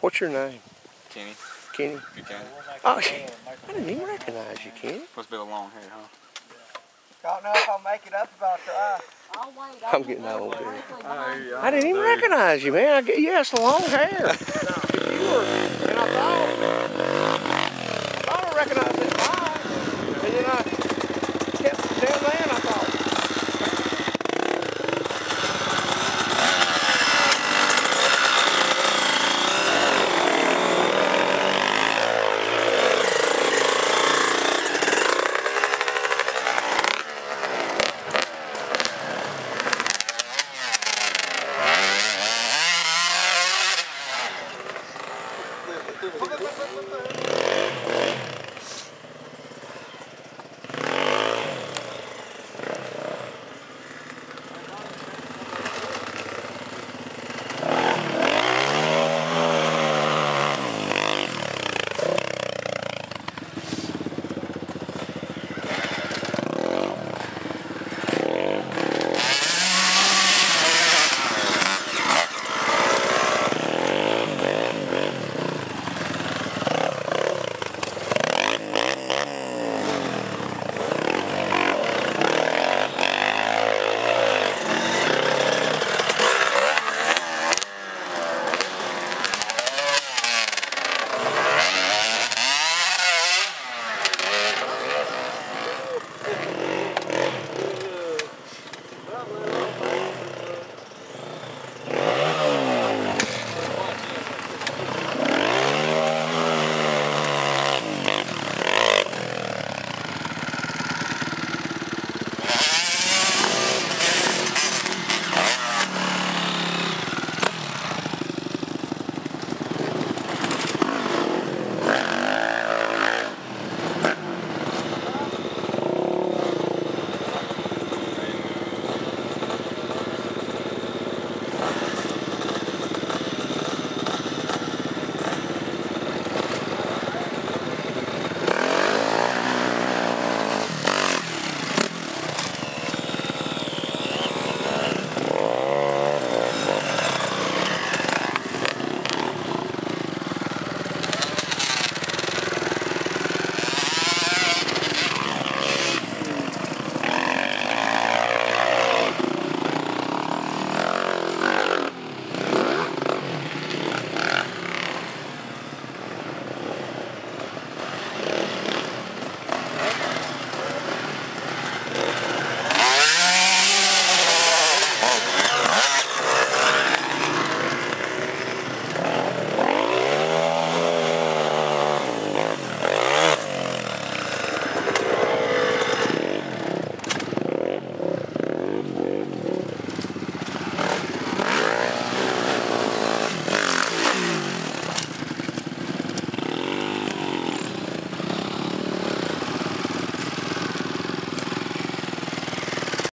What's your name? Kenny. Kenny? Buchanan. Oh, I didn't even recognize you, Kenny. Must be a long hair, huh? Don't know if I'll make it up if I'll try. I'm getting old, dude. I didn't even recognize you, man. Yes, the long hair. If you were, and I thought I recognized